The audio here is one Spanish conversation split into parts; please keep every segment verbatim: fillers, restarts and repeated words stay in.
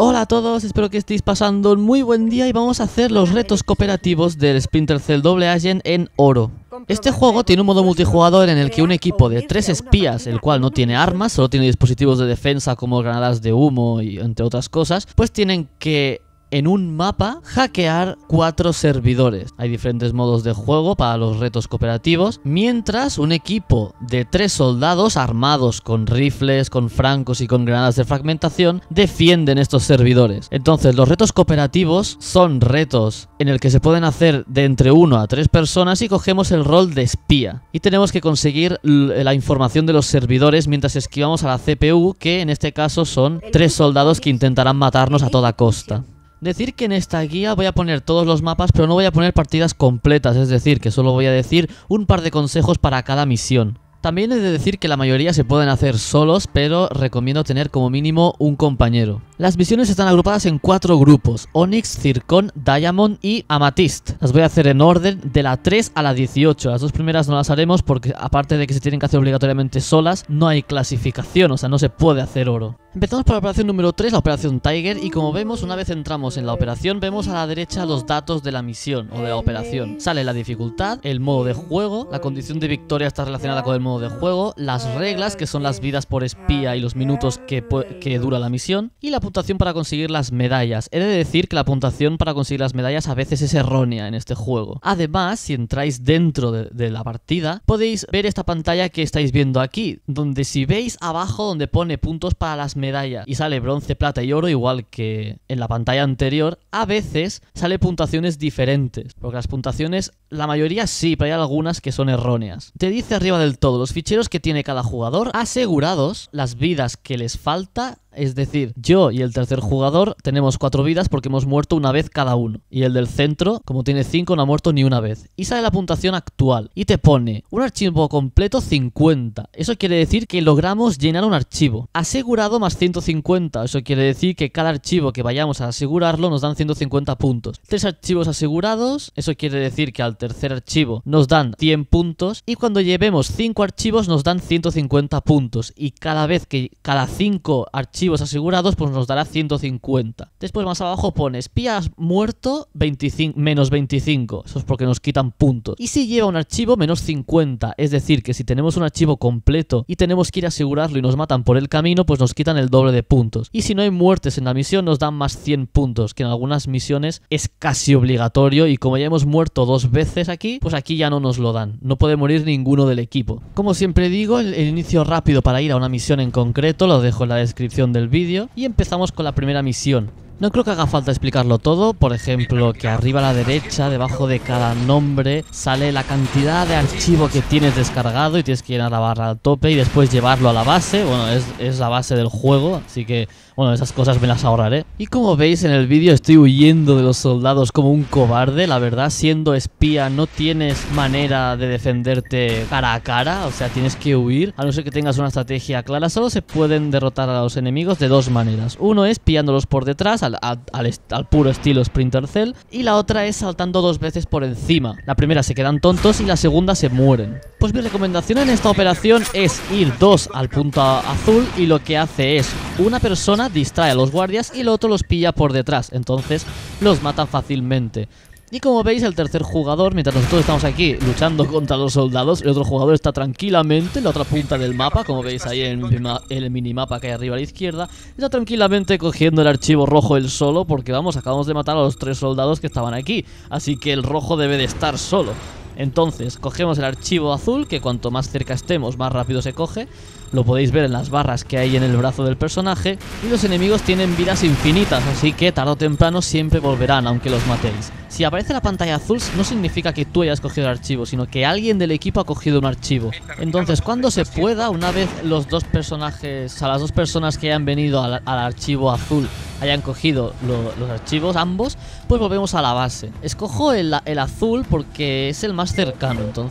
Hola a todos, espero que estéis pasando un muy buen día y vamos a hacer los retos cooperativos del Splinter Cell Double Agent en oro. Este juego tiene un modo multijugador en el que un equipo de tres espías, el cual no tiene armas, solo tiene dispositivos de defensa como granadas de humo y entre otras cosas, pues tienen que en un mapa hackear cuatro servidores. Hay diferentes modos de juego para los retos cooperativos, mientras un equipo de tres soldados armados con rifles, con francos y con granadas de fragmentación defienden estos servidores. Entonces los retos cooperativos son retos en el que se pueden hacer de entre uno a tres personas y cogemos el rol de espía y tenemos que conseguir la información de los servidores mientras esquivamos a la C P U, que en este caso son tres soldados que intentarán matarnos a toda costa. Decir que en esta guía voy a poner todos los mapas, pero no voy a poner partidas completas, es decir, que solo voy a decir un par de consejos para cada misión. También he de decir que la mayoría se pueden hacer solos, pero recomiendo tener como mínimo un compañero. Las misiones están agrupadas en cuatro grupos: Onyx, Zircon, Diamond y Amethyst. Las voy a hacer en orden de la tres a la dieciocho. Las dos primeras no las haremos porque, aparte de que se tienen que hacer obligatoriamente solas, no hay clasificación, o sea, no se puede hacer oro. Empezamos por la operación número tres, la operación Tiger, y como vemos, una vez entramos en la operación, vemos a la derecha los datos de la misión o de la operación. Sale la dificultad, el modo de juego, la condición de victoria está relacionada con el modo de juego, las reglas, que son las vidas por espía y los minutos que, que dura la misión, y la puntuación para conseguir las medallas. He de decir que la puntuación para conseguir las medallas a veces es errónea en este juego. Además, si entráis dentro de, de la partida, podéis ver esta pantalla que estáis viendo aquí, donde si veis abajo donde pone puntos para las medallas y sale bronce, plata y oro, igual que en la pantalla anterior, a veces sale puntuaciones diferentes, porque las puntuaciones, la mayoría sí, pero hay algunas que son erróneas. Te dice arriba del todo los ficheros que tiene cada jugador asegurados, las vidas que les falta. Es decir, yo y el tercer jugador tenemos cuatro vidas porque hemos muerto una vez cada uno. Y el del centro, como tiene cinco, no ha muerto ni una vez. Y sale la puntuación actual. Y te pone un archivo completo cincuenta. Eso quiere decir que logramos llenar un archivo. Asegurado más ciento cincuenta. Eso quiere decir que cada archivo que vayamos a asegurarlo nos dan ciento cincuenta puntos. Tres archivos asegurados. Eso quiere decir que al tercer archivo nos dan cien puntos. Y cuando llevemos cinco archivos nos dan ciento cincuenta puntos. Y cada vez que cada cinco archivos asegurados, pues nos dará ciento cincuenta. Después más abajo pone espías muerto veinticinco, menos veinticinco. Eso es porque nos quitan puntos. Y si lleva un archivo, menos cincuenta. Es decir, que si tenemos un archivo completo y tenemos que ir a asegurarlo y nos matan por el camino, pues nos quitan el doble de puntos. Y si no hay muertes en la misión, nos dan más cien puntos, que en algunas misiones es casi obligatorio. Y como ya hemos muerto dos veces aquí, pues aquí ya no nos lo dan. No puede morir ninguno del equipo. Como siempre digo, el, el inicio rápido para ir a una misión en concreto lo dejo en la descripción del vídeo y empezamos con la primera misión. No creo que haga falta explicarlo todo, por ejemplo, que arriba a la derecha, debajo de cada nombre, sale la cantidad de archivo que tienes descargado y tienes que llenar la barra al tope y después llevarlo a la base. Bueno, es, es la base del juego, así que, bueno, esas cosas me las ahorraré. Y como veis en el vídeo estoy huyendo de los soldados como un cobarde, la verdad, siendo espía no tienes manera de defenderte cara a cara, o sea, tienes que huir, a no ser que tengas una estrategia clara. Solo se pueden derrotar a los enemigos de dos maneras. Uno es pillándolos por detrás, al Al, al, al puro estilo Splinter Cell, y la otra es saltando dos veces por encima. La primera se quedan tontos y la segunda se mueren. Pues mi recomendación en esta operación es ir dos al punto azul y lo que hace es una persona distrae a los guardias y el otro los pilla por detrás, entonces los matan fácilmente. Y como veis, el tercer jugador, mientras nosotros estamos aquí luchando contra los soldados, el otro jugador está tranquilamente en la otra punta del mapa, como veis ahí en el minimapa que hay arriba a la izquierda, está tranquilamente cogiendo el archivo rojo él solo, porque vamos, acabamos de matar a los tres soldados que estaban aquí, así que el rojo debe de estar solo. Entonces, cogemos el archivo azul, que cuanto más cerca estemos, más rápido se coge. Lo podéis ver en las barras que hay en el brazo del personaje. Y los enemigos tienen vidas infinitas, así que tarde o temprano siempre volverán, aunque los matéis. Si aparece la pantalla azul, no significa que tú hayas cogido el archivo, sino que alguien del equipo ha cogido un archivo. Entonces, cuando se pueda, una vez los dos personajes, o sea, las dos personas que hayan venido al, al archivo azul hayan cogido lo, los archivos, ambos, pues volvemos a la base. Escojo el, el azul porque es el más cercano, entonces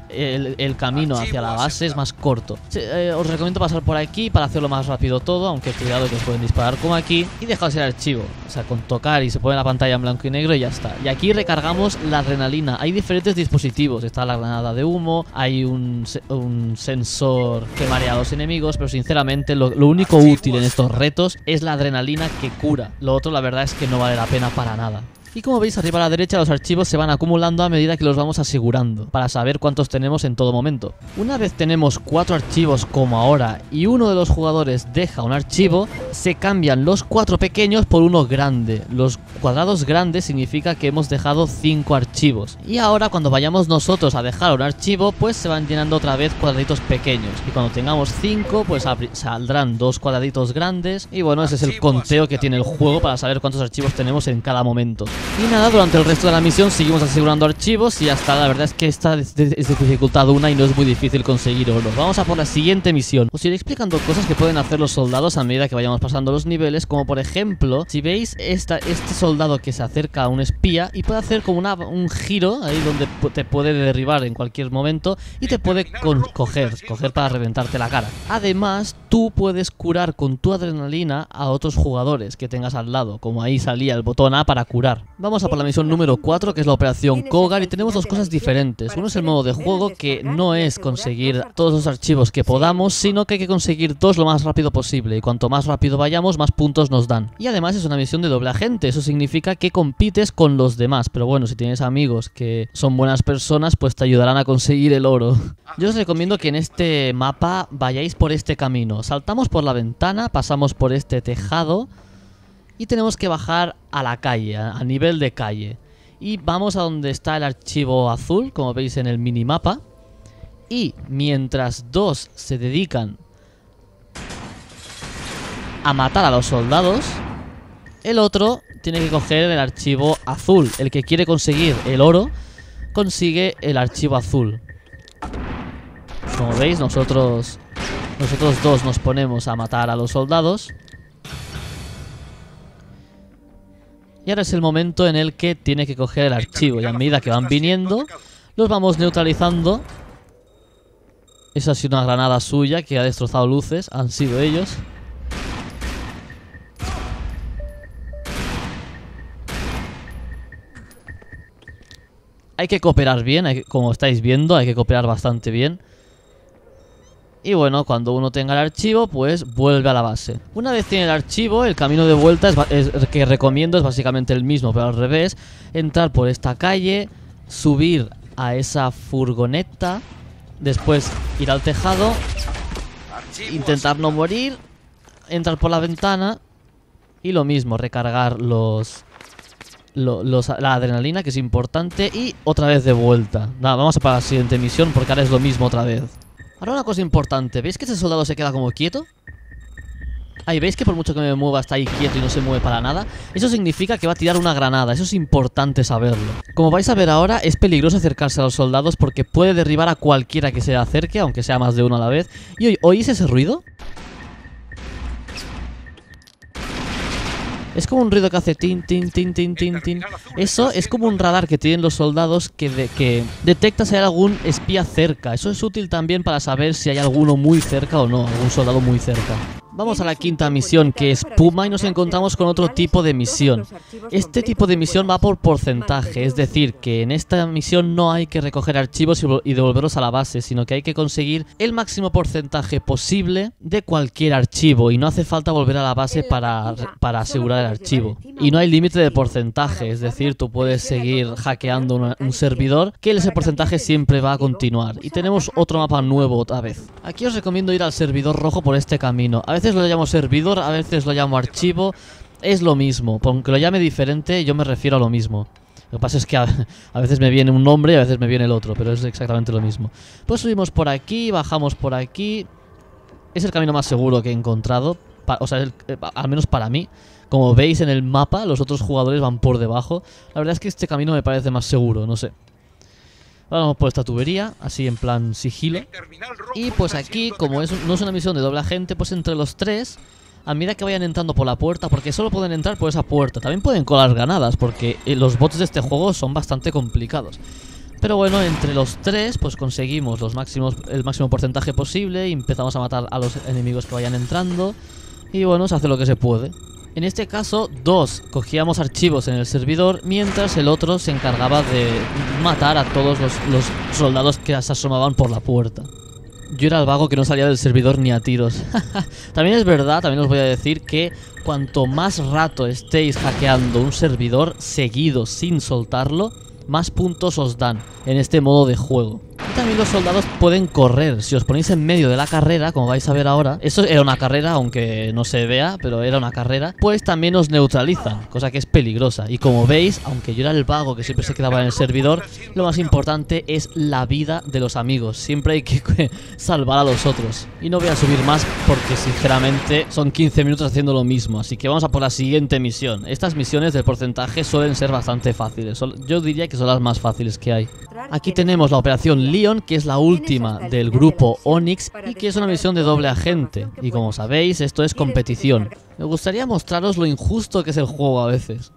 el, el camino hacia la base es más corto. eh, Os recomiendo pasar por aquí para hacerlo más rápido todo, aunque cuidado que os pueden disparar como aquí. Y dejaos el archivo, o sea, con tocar y se pone la pantalla en blanco y negro y ya está. Y aquí recargamos la adrenalina. Hay diferentes dispositivos, está la granada de humo, hay un, un sensor que marea a los enemigos, pero sinceramente lo, lo único útil en estos retos es la adrenalina que cura. Lo otro la verdad es que no vale la pena para nada. Y como veis arriba a la derecha los archivos se van acumulando a medida que los vamos asegurando, para saber cuántos tenemos en todo momento. Una vez tenemos cuatro archivos como ahora y uno de los jugadores deja un archivo, se cambian los cuatro pequeños por uno grande. Los cuadrados grandes significa que hemos dejado cinco archivos. Y ahora cuando vayamos nosotros a dejar un archivo, pues se van llenando otra vez cuadraditos pequeños. Y cuando tengamos cinco, pues saldrán dos cuadraditos grandes. Y bueno, ese es el conteo que tiene el juego para saber cuántos archivos tenemos en cada momento. Y nada, durante el resto de la misión seguimos asegurando archivos y hasta la verdad es que esta es de, es de dificultad una y no es muy difícil conseguir oro. Vamos a por la siguiente misión. Os iré explicando cosas que pueden hacer los soldados a medida que vayamos pasando los niveles, como por ejemplo, si veis esta, este soldado que se acerca a un espía y puede hacer como una, un giro ahí donde te puede derribar en cualquier momento y te puede con, coger, coger para reventarte la cara. Además, tú puedes curar con tu adrenalina a otros jugadores que tengas al lado, como ahí salía el botón A para curar. Vamos a por la misión número cuatro, que es la operación Cougar, y tenemos dos cosas diferentes. Uno es el modo de juego, que no es conseguir todos los archivos que podamos, sino que hay que conseguir dos lo más rápido posible, y cuanto más rápido vayamos, más puntos nos dan. Y además es una misión de doble agente, eso significa que compites con los demás, pero bueno, si tienes amigos que son buenas personas, pues te ayudarán a conseguir el oro. Yo os recomiendo que en este mapa vayáis por este camino. Saltamos por la ventana, pasamos por este tejado y tenemos que bajar a la calle, a nivel de calle. Y vamos a donde está el archivo azul, como veis en el minimapa. Y mientras dos se dedican a matar a los soldados, el otro tiene que coger el archivo azul. El que quiere conseguir el oro consigue el archivo azul. Como veis, nosotros, nosotros dos nos ponemos a matar a los soldados. Y ahora es el momento en el que tiene que coger el archivo. Y a medida que van viniendo, los vamos neutralizando. Esa ha sido una granada suya que ha destrozado luces. Han sido ellos. Hay que cooperar bien, hay que, como estáis viendo, hay que cooperar bastante bien. Y bueno, cuando uno tenga el archivo, pues vuelve a la base. Una vez tiene el archivo, el camino de vuelta es, es, que recomiendo es básicamente el mismo, pero al revés. Entrar por esta calle, subir a esa furgoneta, después ir al tejado, intentar no morir, entrar por la ventana y lo mismo, recargar los, los, los la adrenalina, que es importante, y otra vez de vuelta. Nada, vamos a para la siguiente misión porque ahora es lo mismo otra vez. Ahora una cosa importante, ¿veis que ese soldado se queda como quieto? Ahí, ¿veis que por mucho que me mueva está ahí quieto y no se mueve para nada? Eso significa que va a tirar una granada, eso es importante saberlo. Como vais a ver ahora, es peligroso acercarse a los soldados porque puede derribar a cualquiera que se acerque, aunque sea más de uno a la vez. ¿Y oís ese ruido? Es como un ruido que hace tin, tin, tin, tin, tin, tin. Eso es como un radar que tienen los soldados que, de, que detecta si hay algún espía cerca. Eso es útil también para saber si hay alguno muy cerca o no, algún soldado muy cerca. Vamos a la quinta misión, que es Puma, y nos encontramos con otro tipo de misión. Este tipo de misión va por porcentaje, es decir, que en esta misión no hay que recoger archivos y devolverlos a la base, sino que hay que conseguir el máximo porcentaje posible de cualquier archivo, y no hace falta volver a la base para, para asegurar el archivo. Y no hay límite de porcentaje, es decir, tú puedes seguir hackeando una, un servidor, que ese porcentaje siempre va a continuar. Y tenemos otro mapa nuevo otra vez. Aquí os recomiendo ir al servidor rojo por este camino. A veces lo llamo servidor, a veces lo llamo archivo. Es lo mismo, aunque lo llame diferente, yo me refiero a lo mismo. Lo que pasa es que a, a veces me viene un nombre y a veces me viene el otro, pero es exactamente lo mismo. Pues subimos por aquí, bajamos por aquí. Es el camino más seguro que he encontrado, pa, o sea, el, eh, al menos para mí. Como veis en el mapa, los otros jugadores van por debajo. La verdad es que este camino me parece más seguro, no sé. Ahora vamos por esta tubería, así en plan sigilo. Y pues aquí, como es, no es una misión de doble agente, pues entre los tres, a medida que vayan entrando por la puerta, porque solo pueden entrar por esa puerta. También pueden colar granadas, porque los bots de este juego son bastante complicados. Pero bueno, entre los tres pues conseguimos los máximos, el máximo porcentaje posible y empezamos a matar a los enemigos que vayan entrando. Y bueno, se hace lo que se puede. En este caso, dos cogíamos archivos en el servidor, mientras el otro se encargaba de matar a todos los, los soldados que se asomaban por la puerta. Yo era el vago que no salía del servidor ni a tiros. También es verdad, también os voy a decir que cuanto más rato estéis hackeando un servidor seguido sin soltarlo, más puntos os dan en este modo de juego. Y también los soldados pueden correr. Si os ponéis en medio de la carrera, como vais a ver ahora, eso era una carrera, aunque no se vea, pero era una carrera, pues también os neutralizan, cosa que es peligrosa. Y como veis, aunque yo era el vago que siempre se quedaba en el servidor, lo más importante es la vida de los amigos. Siempre hay que salvar a los otros. Y no voy a subir más porque sinceramente son quince minutos haciendo lo mismo. Así que vamos a por la siguiente misión. Estas misiones del porcentaje suelen ser bastante fáciles. Yo diría que son las más fáciles que hay. Aquí tenemos la operación Leon, que es la última del grupo Onyx y que es una misión de doble agente. Y como sabéis, esto es competición. Me gustaría mostraros lo injusto que es el juego a veces.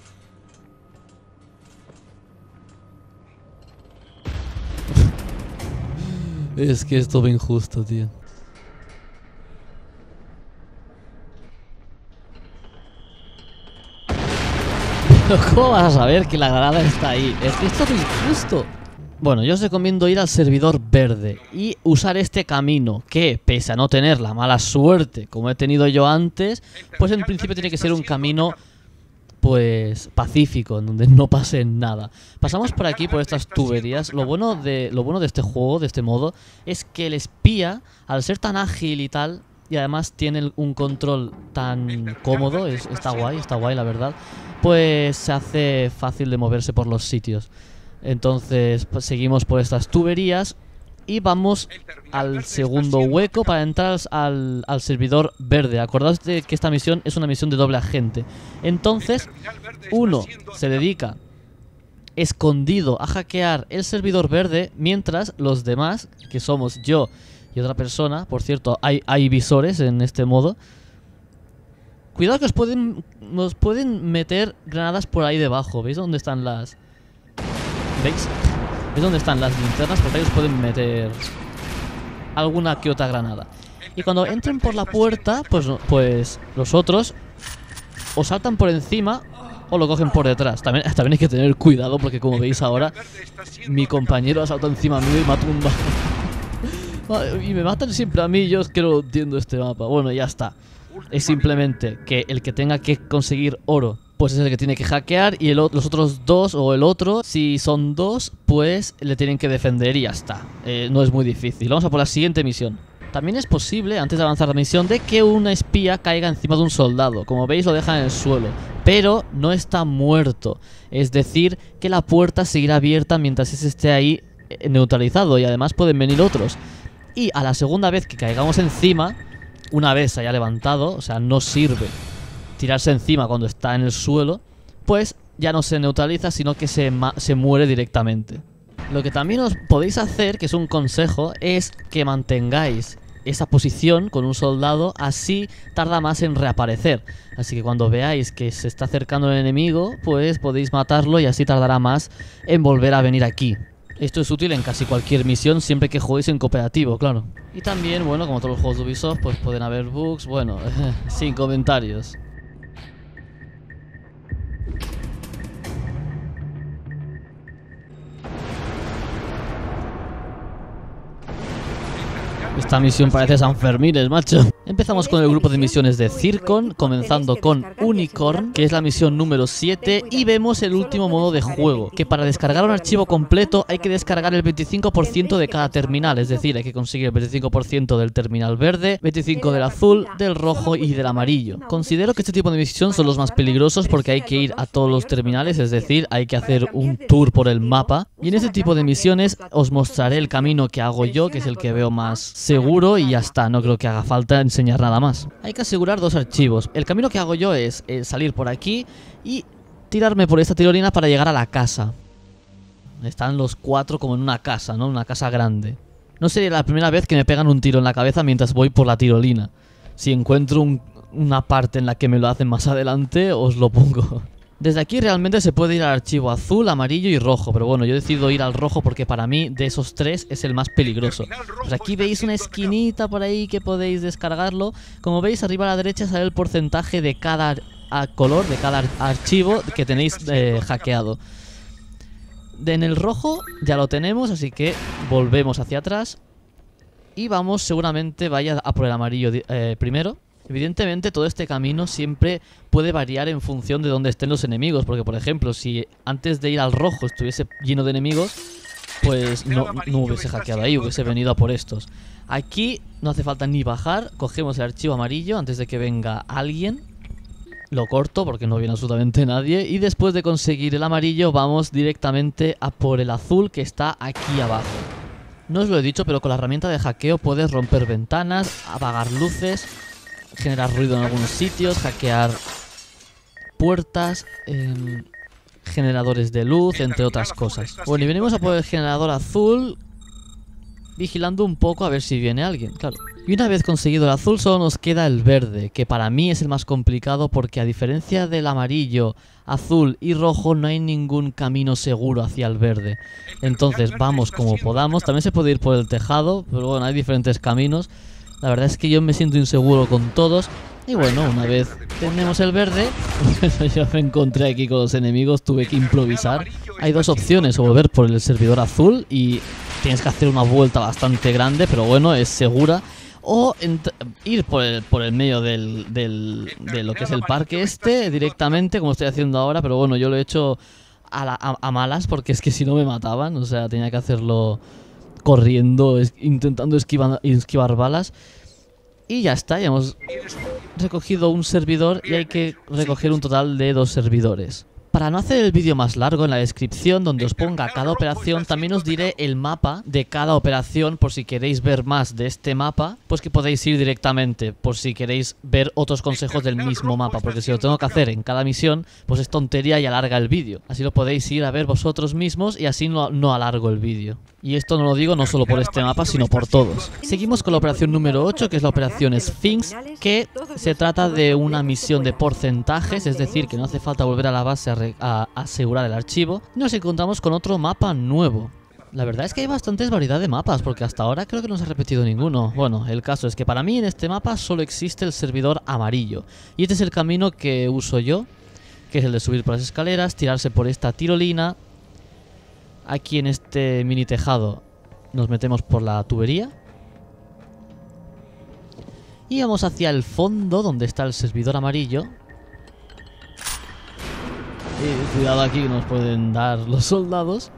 Es que es todo injusto, tío. ¿Cómo vas a saber que la granada está ahí? Es que esto es injusto. Bueno, yo os recomiendo ir al servidor verde y usar este camino, que pese a no tener la mala suerte como he tenido yo antes, pues en principio tiene que ser un camino pues pacífico, en donde no pase nada. Pasamos por aquí, por estas tuberías. Lo bueno de, lo bueno de este juego, de este modo, es que el espía, al ser tan ágil y tal, y además tiene un control tan cómodo, es, está guay, está guay la verdad, pues se hace fácil de moverse por los sitios. Entonces pues, seguimos por estas tuberías y vamos al segundo hueco para entrar al, al servidor verde. Acordaos de que esta misión es una misión de doble agente. Entonces uno se dedica escondido a hackear el servidor verde, mientras los demás, que somos yo y otra persona, por cierto, hay, hay visores en este modo. Cuidado que os pueden, nos pueden meter granadas por ahí debajo. ¿Veis dónde están las...? ¿Veis? ¿Veis dónde están las linternas? Porque ahí os pueden meter alguna que otra granada. Y cuando entren por la puerta, pues, pues los otros o saltan por encima o lo cogen por detrás. También, también hay que tener cuidado porque como veis ahora, mi compañero ha saltado encima mío y me ha tumbado. Y me matan siempre a mí, yo es que no entiendo este mapa. Bueno, ya está. Es simplemente que el que tenga que conseguir oro, pues es el que tiene que hackear. Y el, los otros dos, o el otro, si son dos, pues le tienen que defender y ya está. eh, No es muy difícil. Vamos a por la siguiente misión. También es posible, antes de avanzar la misión, de que una espía caiga encima de un soldado. Como veis, lo deja en el suelo, pero no está muerto. Es decir, que la puerta seguirá abierta mientras ese esté ahí neutralizado. Y además pueden venir otros. Y a la segunda vez que caigamos encima, una vez se haya levantado, o sea, no sirve tirarse encima cuando está en el suelo, pues ya no se neutraliza, sino que se, se muere directamente. Lo que también os podéis hacer, que es un consejo, es que mantengáis esa posición con un soldado, así tarda más en reaparecer. Así que cuando veáis que se está acercando el enemigo, pues podéis matarlo y así tardará más en volver a venir aquí. Esto es útil en casi cualquier misión, siempre que juguéis en cooperativo, claro. Y también, bueno, como todos los juegos de Ubisoft, pues pueden haber bugs, bueno, sin comentarios. Esta misión parece San Fermines, macho. Empezamos con el grupo de misiones de Zircon, comenzando con Unicorn, que es la misión número siete, y vemos el último modo de juego, que para descargar un archivo completo hay que descargar el veinticinco por ciento de cada terminal, es decir, hay que conseguir el veinticinco por ciento del terminal verde, veinticinco por ciento del azul, del rojo y del amarillo. Considero que este tipo de misión son los más peligrosos porque hay que ir a todos los terminales, es decir, hay que hacer un tour por el mapa, y en este tipo de misiones os mostraré el camino que hago yo, que es el que veo más seguro, y ya está, no creo que haga falta enseñar nada más. Hay que asegurar dos archivos. El camino que hago yo es eh, salir por aquí y tirarme por esta tirolina para llegar a la casa. Están los cuatro como en una casa, ¿no? Una casa grande. No sería la primera vez que me pegan un tiro en la cabeza mientras voy por la tirolina. Si encuentro un, una parte en la que me lo hacen más adelante, os lo pongo. Desde aquí realmente se puede ir al archivo azul, amarillo y rojo, pero bueno, yo decido ir al rojo porque para mí de esos tres es el más peligroso. Pues aquí veis una esquinita por ahí que podéis descargarlo. Como veis, arriba a la derecha sale el porcentaje de cada a color, de cada ar archivo que tenéis eh, hackeado. De en el rojo ya lo tenemos, así que volvemos hacia atrás y vamos, seguramente vaya a por el amarillo eh, primero. Evidentemente todo este camino siempre puede variar en función de dónde estén los enemigos, porque por ejemplo si antes de ir al rojo estuviese lleno de enemigos, pues no, no hubiese hackeado ahí, hubiese venido a por estos. Aquí no hace falta ni bajar, cogemos el archivo amarillo antes de que venga alguien, lo corto porque no viene absolutamente nadie, y después de conseguir el amarillo vamos directamente a por el azul que está aquí abajo. No os lo he dicho, pero con la herramienta de hackeo puedes romper ventanas, apagar luces, generar ruido en algunos sitios, hackear puertas, eh, generadores de luz, entre otras cosas. Bueno, y venimos a por el generador azul, vigilando un poco a ver si viene alguien, claro. Y una vez conseguido el azul solo nos queda el verde, que para mí es el más complicado porque a diferencia del amarillo, azul y rojo no hay ningún camino seguro hacia el verde. Entonces vamos como podamos, también se puede ir por el tejado, pero bueno, hay diferentes caminos. La verdad es que yo me siento inseguro con todos. Y bueno, una vez tenemos el verde, yo me encontré aquí con los enemigos, tuve que improvisar. Hay dos opciones, o volver por el servidor azul y tienes que hacer una vuelta bastante grande, pero bueno, es segura. O ir por el, por el medio del, del, de lo que es el parque este directamente, como estoy haciendo ahora. Pero bueno, yo lo he hecho a, la, a, a malas porque es que si no me mataban, o sea, tenía que hacerlo corriendo, es, intentando esquivar, esquivar balas. Y ya está, ya hemos recogido un servidor y hay que recoger un total de dos servidores. Para no hacer el vídeo más largo, en la descripción donde os ponga cada operación también os diré el mapa de cada operación, por si queréis ver más de este mapa, pues que podéis ir directamente, por si queréis ver otros consejos del mismo mapa, porque si lo tengo que hacer en cada misión, pues es tontería y alarga el vídeo. Así lo podéis ir a ver vosotros mismos y así no, no alargo el vídeo. Y esto no lo digo no solo por este mapa, sino por todos. Seguimos con la operación número ocho, que es la operación Sphinx, que se trata de una misión de porcentajes, es decir, que no hace falta volver a la base a, a asegurar el archivo. Y nos encontramos con otro mapa nuevo. La verdad es que hay bastantes variedad de mapas, porque hasta ahora creo que no se ha repetido ninguno. Bueno, el caso es que para mí en este mapa solo existe el servidor amarillo. Y este es el camino que uso yo, que es el de subir por las escaleras, tirarse por esta tirolina. Aquí en este mini tejado nos metemos por la tubería. Y vamos hacia el fondo donde está el servidor amarillo. Y cuidado aquí que nos pueden dar los soldados.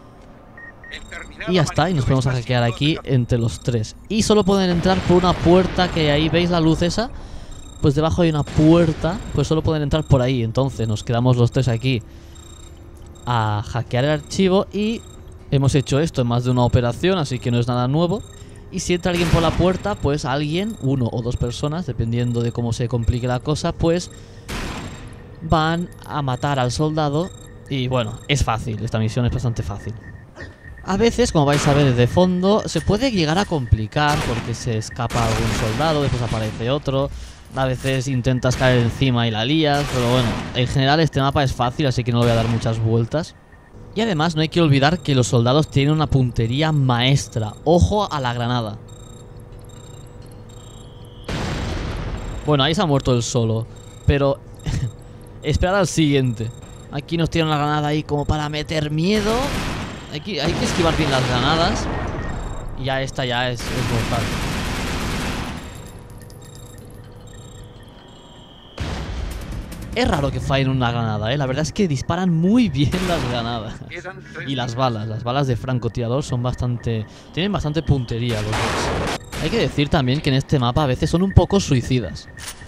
Y ya está, y nos podemos hackear aquí entre los tres. Y solo pueden entrar por una puerta que ahí, ¿veis la luz esa? Pues debajo hay una puerta, pues solo pueden entrar por ahí. Entonces nos quedamos los tres aquí a hackear el archivo y hemos hecho esto en más de una operación, así que no es nada nuevo. Y si entra alguien por la puerta, pues alguien, uno o dos personas, dependiendo de cómo se complique la cosa, pues van a matar al soldado. Y bueno, es fácil, esta misión es bastante fácil. A veces, como vais a ver de fondo, se puede llegar a complicar porque se escapa algún soldado, después aparece otro. A veces intentas caer encima y la lías, pero bueno, en general este mapa es fácil, así que no le voy a dar muchas vueltas. Y además no hay que olvidar que los soldados tienen una puntería maestra. ¡Ojo a la granada! Bueno, ahí se ha muerto el solo, pero esperad al siguiente. Aquí nos tiran la granada ahí como para meter miedo. Aquí hay que esquivar bien las granadas. Y ya esta ya es, es mortal. Es raro que fallen una granada, ¿eh? La verdad es que disparan muy bien las granadas. Y las balas, las balas de francotirador son bastante... tienen bastante puntería los dos. Hay que decir también que en este mapa a veces son un poco suicidas.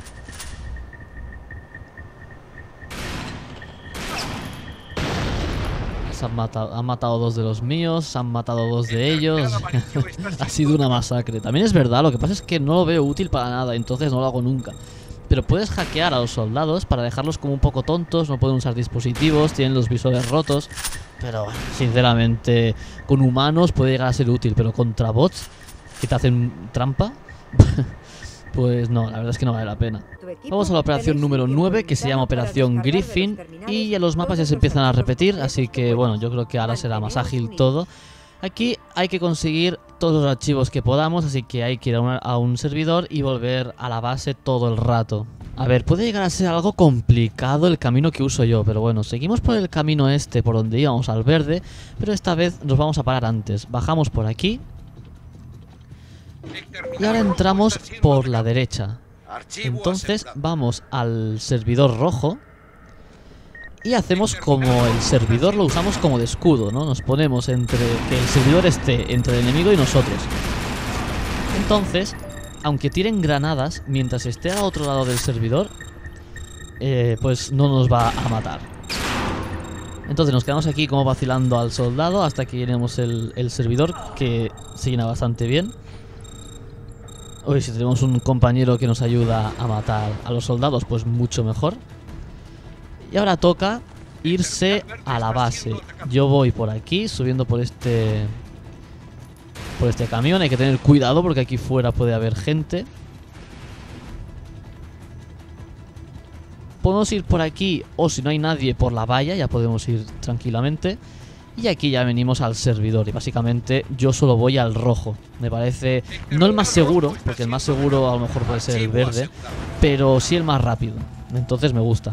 Se han matado, han matado dos de los míos, se han matado dos de ellos. Ha sido una masacre. También es verdad, lo que pasa es que no lo veo útil para nada, entonces no lo hago nunca. Pero puedes hackear a los soldados para dejarlos como un poco tontos, no pueden usar dispositivos, tienen los visores rotos. Pero sinceramente, con humanos puede llegar a ser útil, pero contra bots que te hacen trampa, pues no, la verdad es que no vale la pena. Vamos a la operación número nueve, que se llama Operación Griffin, y ya los mapas ya se empiezan a repetir, así que bueno, yo creo que ahora será más ágil todo. Aquí hay que conseguir todos los archivos que podamos, así que hay que ir a, una, a un servidor y volver a la base todo el rato. A ver, puede llegar a ser algo complicado el camino que uso yo, pero bueno, seguimos por el camino este, por donde íbamos al verde, pero esta vez nos vamos a parar antes. Bajamos por aquí y ahora entramos por la derecha. Entonces vamos al servidor rojo y hacemos como el servidor lo usamos como de escudo, ¿no? Nos ponemos entre que el servidor esté entre el enemigo y nosotros. Entonces, aunque tiren granadas, mientras esté al otro lado del servidor, eh, pues no nos va a matar. Entonces nos quedamos aquí como vacilando al soldado hasta que llenemos el, el servidor, que se llena bastante bien. Uy, si tenemos un compañero que nos ayuda a matar a los soldados, pues mucho mejor. Y ahora toca irse a la base. Yo voy por aquí, subiendo por este... Por este camión. Hay que tener cuidado porque aquí fuera puede haber gente. Podemos ir por aquí, o si no hay nadie, por la valla. Ya podemos ir tranquilamente. Y aquí ya venimos al servidor. Y básicamente yo solo voy al rojo. Me parece no el más seguro, porque el más seguro a lo mejor puede ser el verde, pero sí el más rápido. Entonces me gusta.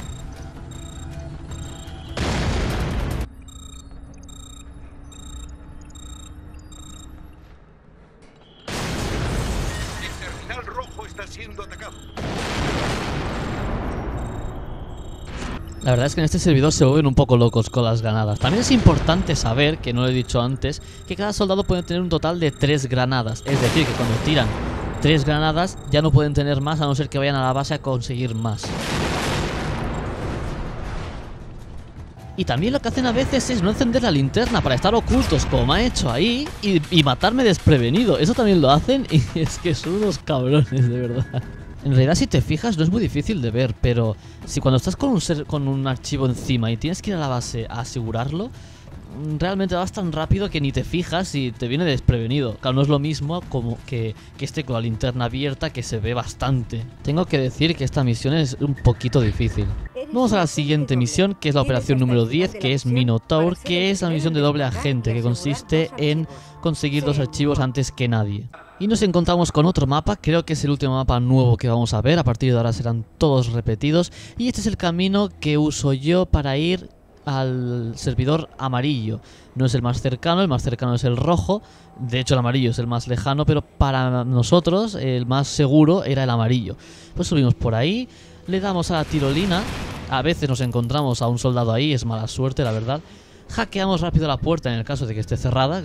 La verdad es que en este servidor se vuelven un poco locos con las granadas. También es importante saber, que no lo he dicho antes, que cada soldado puede tener un total de tres granadas. Es decir, que cuando tiran tres granadas ya no pueden tener más, a no ser que vayan a la base a conseguir más. Y también lo que hacen a veces es no encender la linterna para estar ocultos, como ha hecho ahí, y, y matarme desprevenido. Eso también lo hacen y es que son unos cabrones, de verdad. En realidad, si te fijas, no es muy difícil de ver, pero si cuando estás con un, ser, con un archivo encima y tienes que ir a la base a asegurarlo, realmente vas tan rápido que ni te fijas y te viene desprevenido. Claro, no es lo mismo como que, que esté con la linterna abierta, que se ve bastante. Tengo que decir que esta misión es un poquito difícil. Vamos a la siguiente misión, que es la operación número diez, que es Minotaur, que es la misión de doble agente, que consiste en conseguir los archivos antes que nadie. Y nos encontramos con otro mapa, creo que es el último mapa nuevo que vamos a ver, a partir de ahora serán todos repetidos. Y este es el camino que uso yo para ir al servidor amarillo. No es el más cercano, el más cercano es el rojo. De hecho el amarillo es el más lejano, pero para nosotros el más seguro era el amarillo. Pues subimos por ahí, le damos a la tirolina. A veces nos encontramos a un soldado ahí, es mala suerte la verdad. Hackeamos rápido la puerta en el caso de que esté cerrada.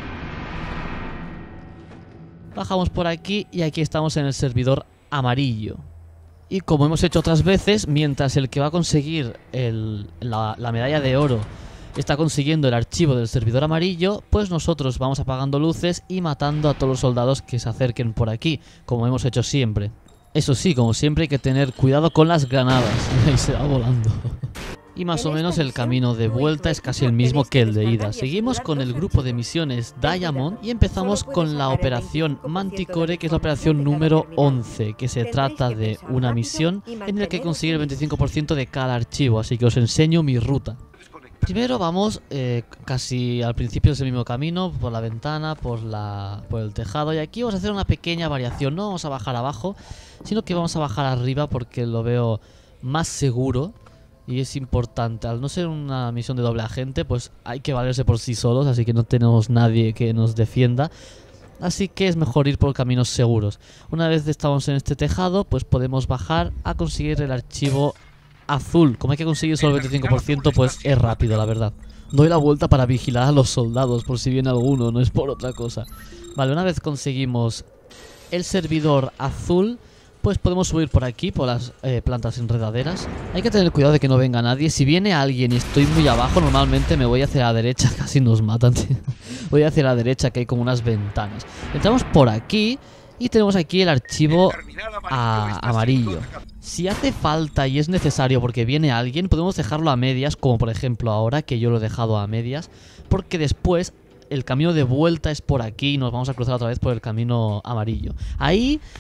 Bajamos por aquí y aquí estamos en el servidor amarillo. Y como hemos hecho otras veces, mientras el que va a conseguir el, la, la medalla de oro está consiguiendo el archivo del servidor amarillo, pues nosotros vamos apagando luces y matando a todos los soldados que se acerquen por aquí, como hemos hecho siempre. Eso sí, como siempre hay que tener cuidado con las granadas. Ahí se va volando. Y más o menos el camino de vuelta es casi el mismo que el de ida. Seguimos con el grupo de misiones Diamond y empezamos con la operación Manticore, que es la operación número once, que se trata de una misión en la que consigue el veinticinco por ciento de cada archivo, así que os enseño mi ruta. Primero vamos eh, casi al principio de ese mismo camino, por la ventana, por, la, por el tejado, y aquí vamos a hacer una pequeña variación. No vamos a bajar abajo, sino que vamos a bajar arriba porque lo veo más seguro. Y es importante, al no ser una misión de doble agente, pues hay que valerse por sí solos, así que no tenemos nadie que nos defienda. Así que es mejor ir por caminos seguros. Una vez estamos en este tejado, pues podemos bajar a conseguir el archivo azul. Como hay que conseguir solo el veinticinco por ciento, pues es rápido, la verdad. Doy la vuelta para vigilar a los soldados, por si viene alguno, no es por otra cosa. Vale, una vez conseguimos el servidor azul, pues podemos subir por aquí, por las eh, plantas enredaderas. Hay que tener cuidado de que no venga nadie. Si viene alguien y estoy muy abajo, normalmente me voy hacia la derecha. Casi nos matan, tío. Voy hacia la derecha, que hay como unas ventanas. Entramos por aquí y tenemos aquí el archivo a amarillo. Si hace falta y es necesario porque viene alguien, podemos dejarlo a medias, como por ejemplo ahora, que yo lo he dejado a medias, porque después el camino de vuelta es por aquí y nos vamos a cruzar otra vez por el camino amarillo. Ahí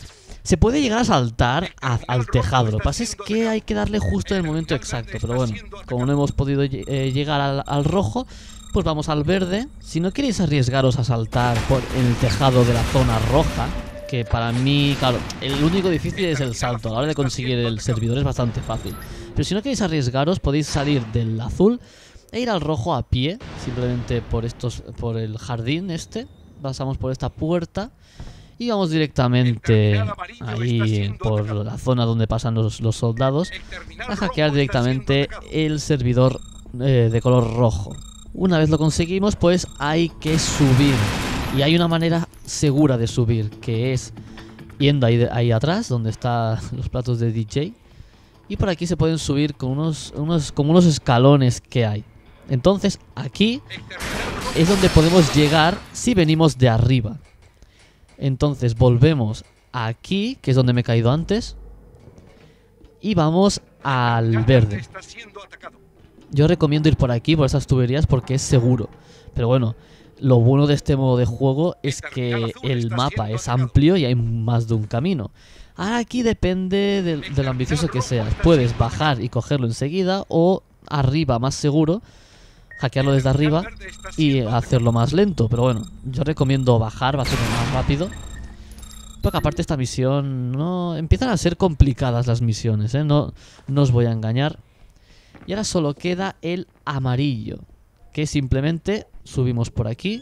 Se puede llegar a saltar a, al tejado. Lo que pasa es que hay que darle justo en el momento exacto. Pero bueno, como no hemos podido eh, llegar al, al rojo, pues vamos al verde. Si no queréis arriesgaros a saltar por el tejado de la zona roja, que para mí, claro, el único difícil es el salto. A la hora de conseguir el servidor es bastante fácil. Pero si no queréis arriesgaros, podéis salir del azul e ir al rojo a pie, simplemente por estos, por el jardín este. Pasamos por esta puerta y vamos directamente ahí por la zona donde pasan los, los soldados a hackear directamente el servidor eh, de color rojo. Una vez lo conseguimos, pues hay que subir. Y hay una manera segura de subir, que es yendo ahí, ahí atrás, donde están los platos de D J. Y por aquí se pueden subir con unos, unos, como unos escalones que hay. Entonces aquí es donde podemos llegar si venimos de arriba. Entonces volvemos aquí, que es donde me he caído antes, y vamos al verde. Yo recomiendo ir por aquí, por esas tuberías, porque es seguro. Pero bueno, lo bueno de este modo de juego es que el mapa es amplio y hay más de un camino. Ahora aquí depende del, del ambicioso que seas. Puedes bajar y cogerlo enseguida, o arriba, más seguro, hackearlo desde arriba y hacerlo más lento. Pero bueno, yo recomiendo bajar, va a ser más rápido. Porque aparte esta misión no empiezan a ser complicadas las misiones, ¿eh? No, no os voy a engañar. Y ahora solo queda el amarillo, que simplemente subimos por aquí,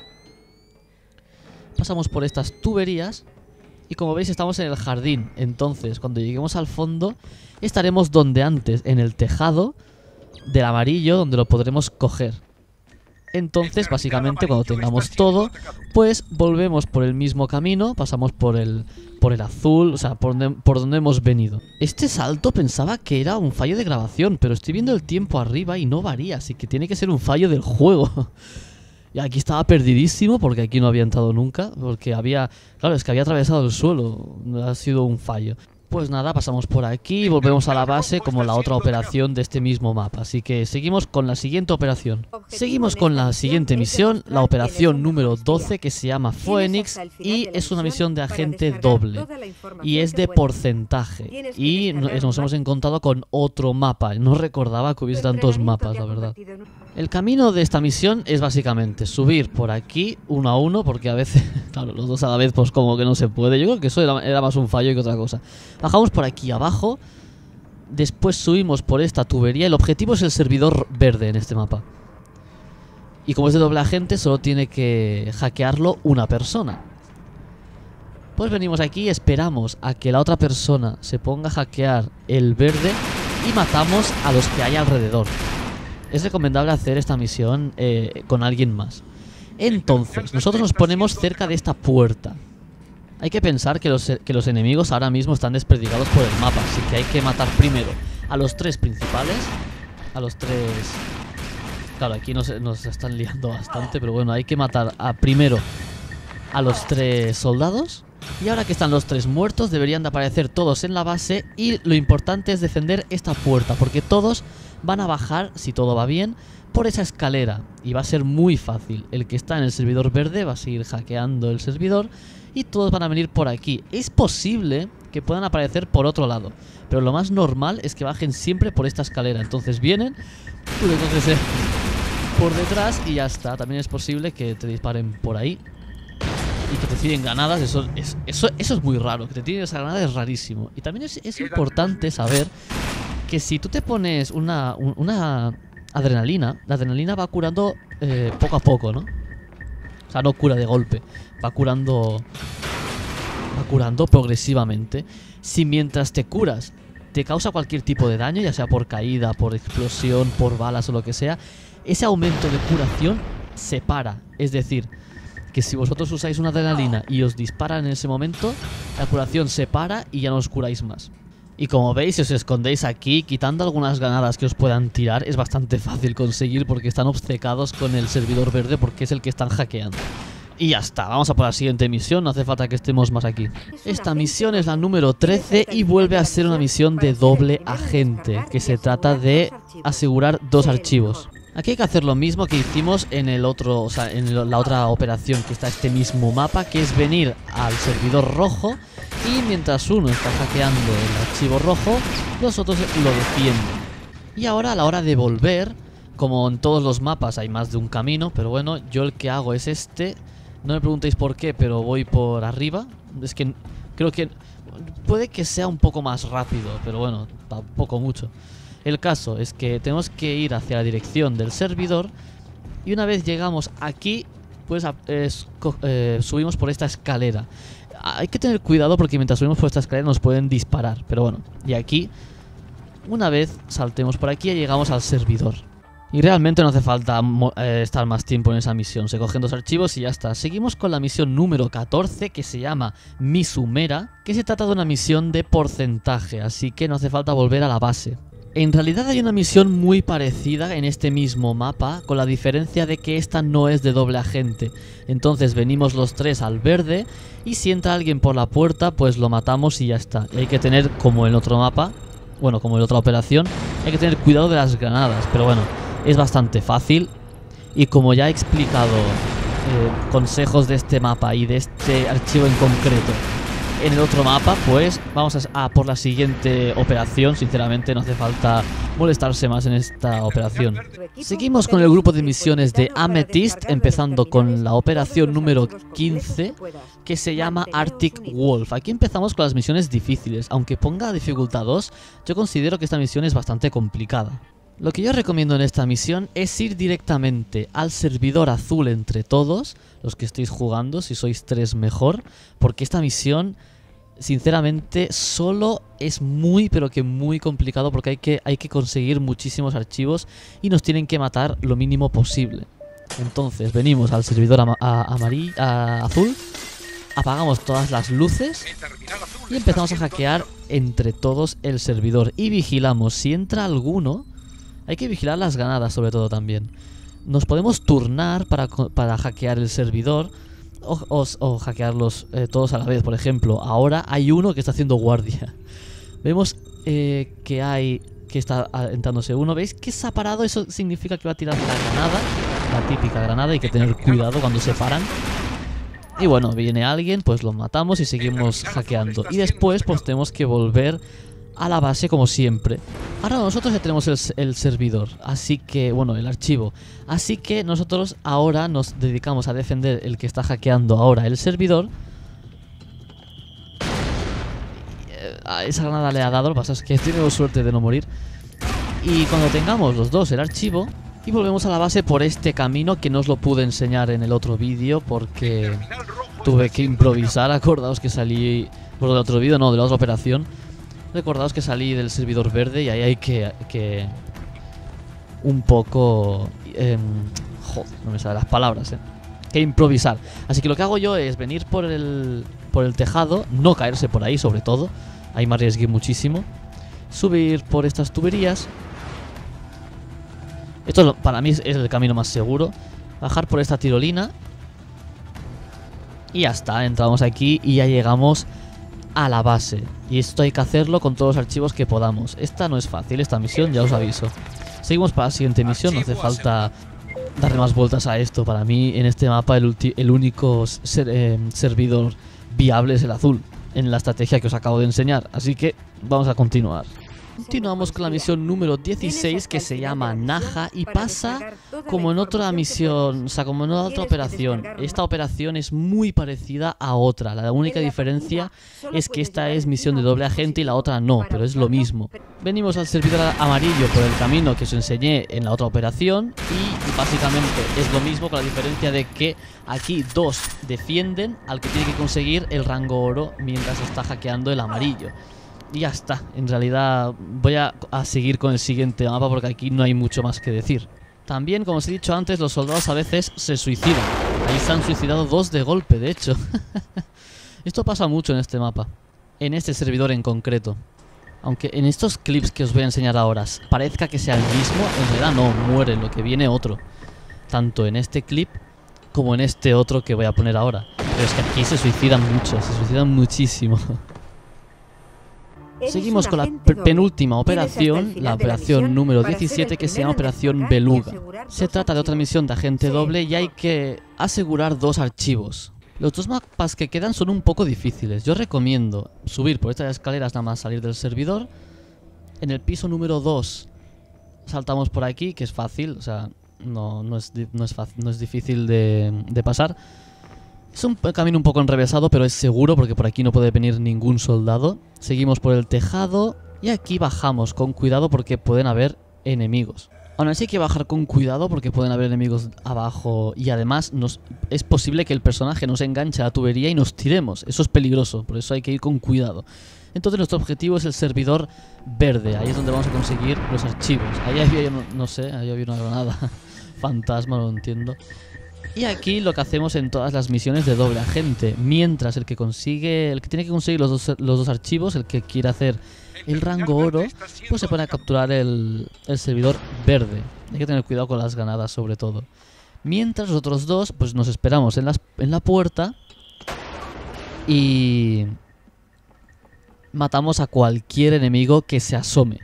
pasamos por estas tuberías y como veis estamos en el jardín. Entonces cuando lleguemos al fondo estaremos donde antes, en el tejado del amarillo, donde lo podremos coger. Entonces básicamente cuando tengamos todo, pues volvemos por el mismo camino, pasamos por el, por el azul, o sea, por donde, por donde hemos venido. Este salto pensaba que era un fallo de grabación, pero estoy viendo el tiempo arriba y no varía, así que tiene que ser un fallo del juego. Y aquí estaba perdidísimo porque aquí no había entrado nunca, porque había, claro, es que había atravesado el suelo, ha sido un fallo. Pues nada, pasamos por aquí y volvemos a la base como la otra operación de este mismo mapa. Así que seguimos con la siguiente operación. Seguimos con la siguiente misión, la operación número doce, que se llama Phoenix y es una misión de agente doble. Y es de porcentaje. Y nos hemos encontrado con otro mapa. No recordaba que hubiese tantos mapas, la verdad. El camino de esta misión es básicamente subir por aquí uno a uno, porque a veces, claro, los dos a la vez pues como que no se puede. Yo creo que eso era, era más un fallo que otra cosa. Bajamos por aquí abajo, después subimos por esta tubería. El objetivo es el servidor verde en este mapa. Y como es de doble agente, solo tiene que hackearlo una persona. Pues venimos aquí, esperamos a que la otra persona se ponga a hackear el verde y matamos a los que hay alrededor. Es recomendable hacer esta misión eh, con alguien más. Entonces, nosotros nos ponemos cerca de esta puerta. Hay que pensar que los, que los enemigos ahora mismo están desperdigados por el mapa, así que hay que matar primero a los tres principales. A los tres... Claro, aquí nos, nos están liando bastante, pero bueno, hay que matar a, primero a los tres soldados. Y ahora que están los tres muertos, deberían de aparecer todos en la base. Y lo importante es defender esta puerta, porque todos van a bajar, si todo va bien, por esa escalera. Y va a ser muy fácil. El que está en el servidor verde va a seguir hackeando el servidor y todos van a venir por aquí. Es posible que puedan aparecer por otro lado, pero lo más normal es que bajen siempre por esta escalera. Entonces vienen, tú le coges eh, por detrás y ya está. También es posible que te disparen por ahí y que te tiren granadas. Eso es, eso, eso es muy raro. Que te tiren esa granada es rarísimo. Y también es, es importante saber que si tú te pones una, una adrenalina, la adrenalina va curando eh, poco a poco, ¿no? O sea, no cura de golpe, va curando va curando progresivamente. Si mientras te curas te causa cualquier tipo de daño, ya sea por caída, por explosión, por balas o lo que sea, ese aumento de curación se para. Es decir, que si vosotros usáis una adrenalina y os disparan en ese momento, la curación se para y ya no os curáis más. Y como veis, si os escondéis aquí, quitando algunas granadas que os puedan tirar, es bastante fácil conseguir porque están obcecados con el servidor verde, porque es el que están hackeando. Y ya está, vamos a por la siguiente misión, no hace falta que estemos más aquí. Esta misión es la número trece y vuelve a ser una misión de doble agente, que se trata de asegurar dos archivos. Aquí hay que hacer lo mismo que hicimos en el otro, o sea, en la otra operación, que está este mismo mapa, que es venir al servidor rojo y mientras uno está hackeando el archivo rojo, los otros lo defienden. Y ahora a la hora de volver, como en todos los mapas hay más de un camino, pero bueno, yo el que hago es este. No me preguntéis por qué, pero voy por arriba. Es que creo que puede que sea un poco más rápido, pero bueno, tampoco mucho. El caso es que tenemos que ir hacia la dirección del servidor y una vez llegamos aquí, pues es, eh, subimos por esta escalera. Hay que tener cuidado porque mientras subimos por esta escalera nos pueden disparar, pero bueno, y aquí, una vez saltemos por aquí, llegamos al servidor. Y realmente no hace falta eh, estar más tiempo en esa misión, se cogen dos archivos y ya está. Seguimos con la misión número catorce, que se llama Misumera, que se trata de una misión de porcentaje, así que no hace falta volver a la base. En realidad hay una misión muy parecida en este mismo mapa, con la diferencia de que esta no es de doble agente. Entonces venimos los tres al verde y si entra alguien por la puerta, pues lo matamos y ya está. Y hay que tener, como en otro mapa, bueno, como en otra operación, hay que tener cuidado de las granadas, pero bueno, es bastante fácil. Y como ya he explicado eh, consejos de este mapa y de este archivo en concreto en el otro mapa, pues vamos a, a por la siguiente operación. Sinceramente no hace falta molestarse más en esta operación. Seguimos con el grupo de misiones de Amethyst, empezando con la operación número quince, que se llama Arctic Wolf. Aquí empezamos con las misiones difíciles. Aunque ponga dificultad dos, yo considero que esta misión es bastante complicada. Lo que yo recomiendo en esta misión es ir directamente al servidor azul entre todos, los que estéis jugando, si sois tres mejor, porque esta misión, sinceramente, solo es muy pero que muy complicado porque hay que, hay que conseguir muchísimos archivos y nos tienen que matar lo mínimo posible. Entonces venimos al servidor ama a amarillo, a azul, apagamos todas las luces y empezamos a hackear entre todos el servidor y vigilamos si entra alguno. Hay que vigilar las granadas sobre todo también. Nos podemos turnar para, para hackear el servidor o, o, o hackearlos eh, todos a la vez. Por ejemplo, ahora hay uno que está haciendo guardia. Vemos eh, que hay que está entrándose uno. ¿Veis que se ha parado? Eso significa que va a tirar la granada, la típica granada. Hay que tener cuidado cuando se paran. Y bueno, viene alguien, pues lo matamos y seguimos hackeando. Y después pues tenemos que volver a la base como siempre. Ahora nosotros ya tenemos el, el servidor, así que, bueno, el archivo. Así que nosotros ahora nos dedicamos a defender el que está hackeando ahora el servidor. A esa granada le ha dado, lo que pasa es que tenemos suerte de no morir. Y cuando tengamos los dos el archivo, y volvemos a la base por este camino que no os lo pude enseñar en el otro vídeo porque tuve que improvisar. Acordaos que salí por el otro vídeo, no, de la otra operación. Recordaos que salí del servidor verde y ahí hay que, que un poco eh, joder, no me salen las palabras, eh. Que improvisar. Así que lo que hago yo es venir por el, por el tejado, no caerse por ahí sobre todo, ahí me arriesgué muchísimo. Subir por estas tuberías. Esto para mí es el camino más seguro. Bajar por esta tirolina. Y ya está, entramos aquí y ya llegamos a la base. Y esto hay que hacerlo con todos los archivos que podamos. Esta no es fácil, esta misión, ya os aviso. Seguimos para la siguiente misión, no hace falta darle más vueltas a esto. Para mí en este mapa el, el único ser eh, servidor viable es el azul, en la estrategia que os acabo de enseñar. Así que vamos a continuar. Continuamos con la misión número dieciséis, que se llama Naja y pasa como en otra misión, o sea, como en otra operación. Esta operación es muy parecida a otra. La única diferencia es que esta es misión de doble agente y la otra no, pero es lo mismo. Venimos al servidor amarillo por el camino que os enseñé en la otra operación y básicamente es lo mismo, con la diferencia de que aquí dos defienden al que tiene que conseguir el rango oro mientras está hackeando el amarillo. Y ya está, en realidad voy a, a seguir con el siguiente mapa porque aquí no hay mucho más que decir. También, como os he dicho antes, los soldados a veces se suicidan. Ahí se han suicidado dos de golpe, de hecho. Esto pasa mucho en este mapa, en este servidor en concreto. Aunque en estos clips que os voy a enseñar ahora parezca que sea el mismo, en realidad no, muere, lo que viene otro. Tanto en este clip como en este otro que voy a poner ahora. Pero es que aquí se suicidan mucho, se suicidan muchísimo. Seguimos con la penúltima operación, la operación número diecisiete, que se llama Operación Beluga. Se trata de otra misión de agente doble y hay que asegurar dos archivos. Los dos mapas que quedan son un poco difíciles. Yo recomiendo subir por estas escaleras, nada más salir del servidor. En el piso número dos saltamos por aquí, que es fácil, o sea, no, no, es, no, es, fácil, no es difícil de, de pasar. Es un camino un poco enrevesado, pero es seguro porque por aquí no puede venir ningún soldado. Seguimos por el tejado y aquí bajamos con cuidado porque pueden haber enemigos. Aún así hay que bajar con cuidado porque pueden haber enemigos abajo y además nos, es posible que el personaje nos enganche a la tubería y nos tiremos. Eso es peligroso, por eso hay que ir con cuidado. Entonces nuestro objetivo es el servidor verde, ahí es donde vamos a conseguir los archivos. Ahí había, no, no sé, ahí había una granada fantasma, no lo entiendo. Y aquí lo que hacemos en todas las misiones de doble agente, mientras el que consigue, el que tiene que conseguir los dos, los dos archivos, el que quiere hacer el rango oro, pues se pone a capturar el, el servidor verde. Hay que tener cuidado con las granadas sobre todo. Mientras los otros dos, pues nos esperamos en, las, en la puerta y matamos a cualquier enemigo que se asome.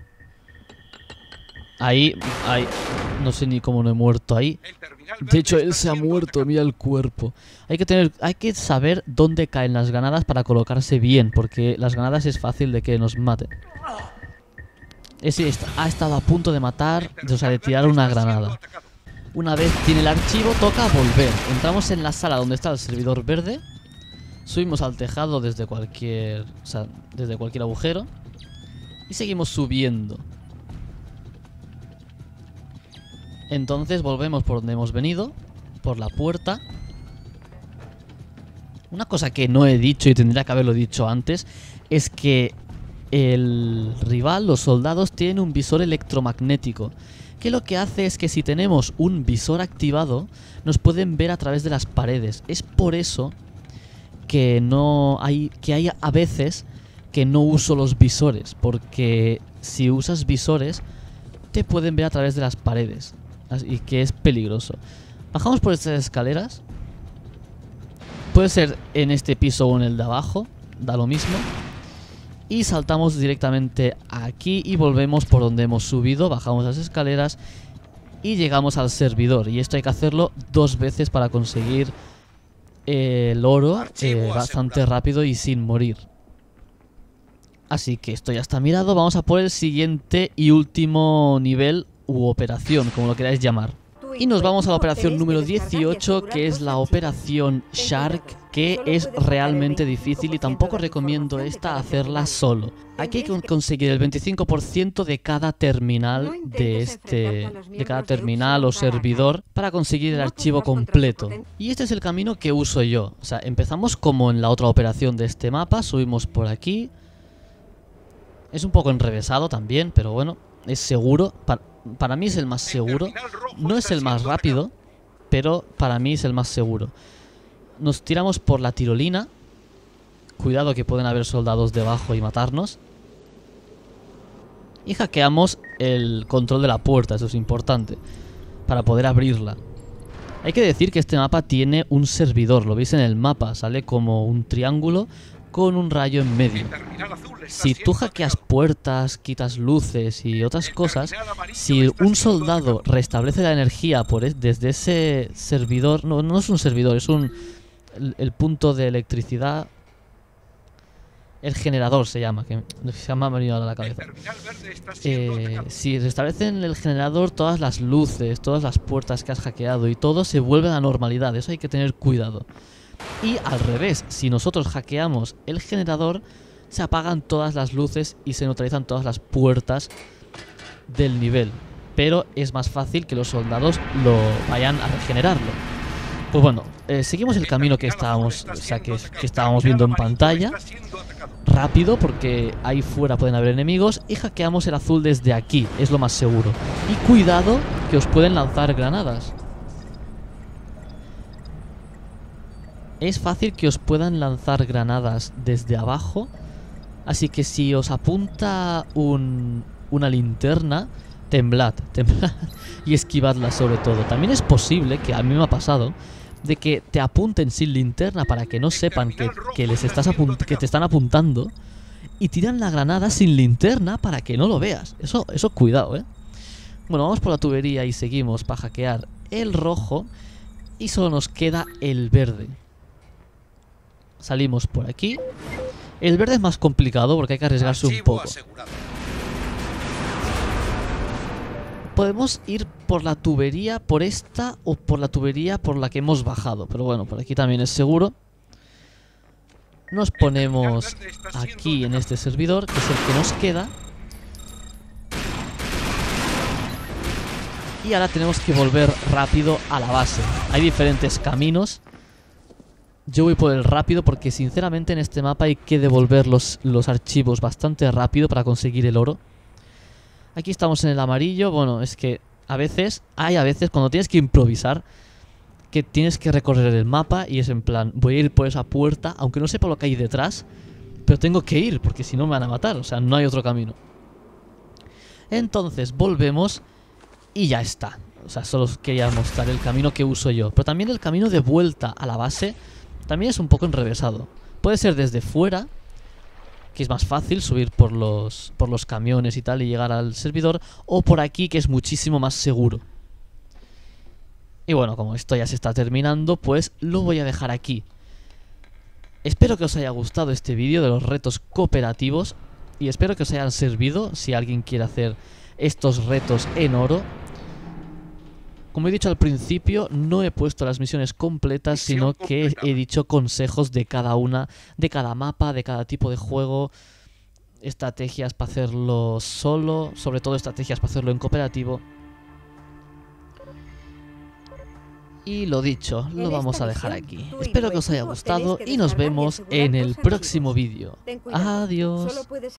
Ahí, ahí, no sé ni cómo no he muerto ahí. De hecho, él se ha muerto, mira el cuerpo. Hay que tener, hay que saber dónde caen las granadas para colocarse bien, porque las granadas es fácil de que nos maten. Ese ha estado a punto de matar, o sea, de tirar una granada. Una vez tiene el archivo, toca volver. Entramos en la sala donde está el servidor verde. Subimos al tejado desde cualquier, o sea, desde cualquier agujero. Y seguimos subiendo. Entonces volvemos por donde hemos venido, por la puerta. Una cosa que no he dicho y tendría que haberlo dicho antes es que el rival, los soldados, tienen un visor electromagnético, que lo que hace es que si tenemos un visor activado nos pueden ver a través de las paredes. Es por eso que no hay, que hay a veces que no uso los visores, porque si usas visores te pueden ver a través de las paredes. Y que es peligroso. Bajamos por estas escaleras. Puede ser en este piso o en el de abajo, da lo mismo. Y saltamos directamente aquí y volvemos por donde hemos subido. Bajamos las escaleras y llegamos al servidor. Y esto hay que hacerlo dos veces para conseguir el oro eh, bastante rápido y sin morir. Así que esto ya está mirado. Vamos a por el siguiente y último nivel u operación, como lo queráis llamar. Y nos vamos a la operación número dieciocho, que es la operación Shark, que es realmente difícil y tampoco recomiendo esta hacerla solo. Aquí hay que conseguir el veinticinco por ciento de cada terminal de este, de cada terminal o servidor para conseguir el archivo completo. Y este es el camino que uso yo. O sea, empezamos como en la otra operación de este mapa, subimos por aquí. Es un poco enrevesado también, pero bueno, es seguro. Para, para mí es el más seguro. No es el más rápido, pero para mí es el más seguro. Nos tiramos por la tirolina. Cuidado que pueden haber soldados debajo y matarnos. Y hackeamos el control de la puerta, eso es importante, para poder abrirla. Hay que decir que este mapa tiene un servidor, lo veis en el mapa, sale como un triángulo con un rayo en medio. Si tú hackeas puertas, quitas luces y otras cosas, si un soldado restablece la energía por es, desde ese servidor, no, no es un servidor, es un el, el punto de electricidad, el generador se llama, que se me ha venido a la cabeza. Eh, si restablecen el generador, todas las luces, todas las puertas que has hackeado y todo se vuelve a la normalidad, eso hay que tener cuidado. Y al revés, si nosotros hackeamos el generador, se apagan todas las luces y se neutralizan todas las puertas del nivel. Pero es más fácil que los soldados lo vayan a regenerarlo. Pues bueno, eh, seguimos el camino que estábamos, o sea, que, que estábamos viendo en pantalla. Rápido, porque ahí fuera pueden haber enemigos. Y hackeamos el azul desde aquí, es lo más seguro. Y cuidado que os pueden lanzar granadas. Es fácil que os puedan lanzar granadas desde abajo. Así que si os apunta un, una linterna, temblad, temblad y esquivadla sobre todo. También es posible, que a mí me ha pasado, de que te apunten sin linterna para que no sepan que, que, les estás apunt que te están apuntando y tiran la granada sin linterna para que no lo veas. Eso, eso cuidado, ¿eh? Bueno, vamos por la tubería y seguimos para hackear el rojo. Y solo nos queda el verde. Salimos por aquí. El verde es más complicado porque hay que arriesgarse un poco. Podemos ir por la tubería, por esta o por la tubería por la que hemos bajado. Pero bueno, por aquí también es seguro. Nos ponemos aquí en este servidor, que es el que nos queda. Y ahora tenemos que volver rápido a la base. Hay diferentes caminos. Yo voy por el rápido porque sinceramente en este mapa hay que devolver los, los archivos bastante rápido para conseguir el oro. Aquí estamos en el amarillo. Bueno, es que a veces, hay a veces cuando tienes que improvisar, que tienes que recorrer el mapa y es en plan, voy a ir por esa puerta, aunque no sepa lo que hay detrás, pero tengo que ir porque si no me van a matar, o sea, no hay otro camino. Entonces volvemos y ya está. O sea, solo os quería mostrar el camino que uso yo. Pero también el camino de vuelta a la base también es un poco enrevesado. Puede ser desde fuera, que es más fácil subir por los, por los camiones y tal y llegar al servidor, o por aquí, que es muchísimo más seguro. Y bueno, como esto ya se está terminando, pues lo voy a dejar aquí. Espero que os haya gustado este vídeo de los retos cooperativos y espero que os hayan servido si alguien quiere hacer estos retos en oro. Como he dicho al principio, no he puesto las misiones completas, sino que he dicho consejos de cada una, de cada mapa, de cada tipo de juego, estrategias para hacerlo solo, sobre todo estrategias para hacerlo en cooperativo. Y lo dicho, lo vamos a dejar aquí. Espero que os haya gustado y nos vemos en el próximo vídeo. Adiós.